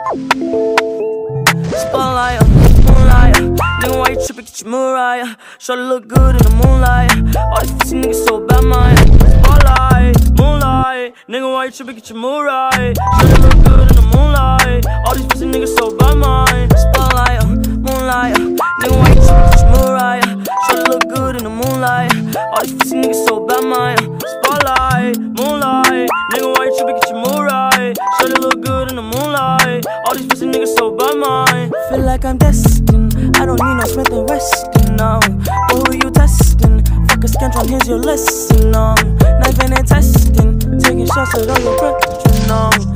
Spotlight, moonlight. Nigga, why you trippin'? Get your Mariah. Shorty look good in the moonlight. All these pussy niggas so bad, mine. Spotlight, moonlight. Nigga, why you trippin'? Get your Mariah. Shorty look good in the moonlight. All these pussy niggas so bad, mine. Spotlight, moonlight. Nigga, why you trippin'? Get your Mariah. Shorty look good in the moonlight. All these pussy niggas so bad, mine. Spotlight, moonlight. Nigga, why you trippin'? Get your Mariah. Shorty look good in the moonlight. All these pussy niggas so bad, mine. Feel like I'm destined. I don't need no Smith & Weston, no. But who you testing? Fuck a scantron, here's your lesson, no. Knife and testing. Taking shots at all your brethren, no.